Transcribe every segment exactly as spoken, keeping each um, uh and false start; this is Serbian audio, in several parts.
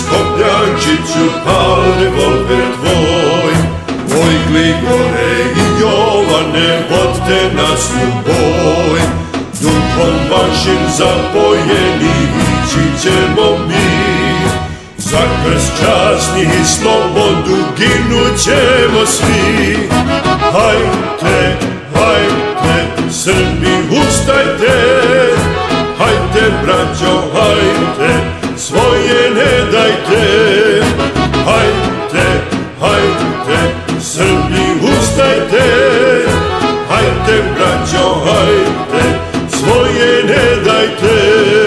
Skopljančiću, pal revolver tvoj. Oj, Gligore i Jovane, vodte nas u boj. Duhom vašim zapojeni ići ćemo mi. Za krst časni i slobodu ginut ćemo svi. Hajte, hajte, Srbi, ustajte. Hajte, braćo, hajte, svoje ne dajte. Hajte, hajte, Srbi, ustajte. Hajte, braćo, hajte, svoje ne dajte.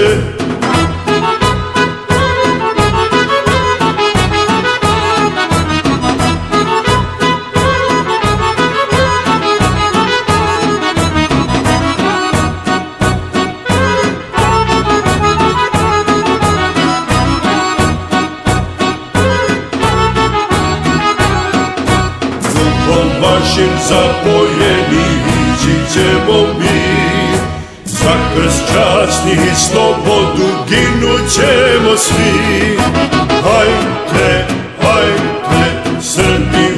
Vašim zapojeni ići ćemo mi. Za krst časni i slobodu ginut ćemo svi. Hajte, hajte, Srbi,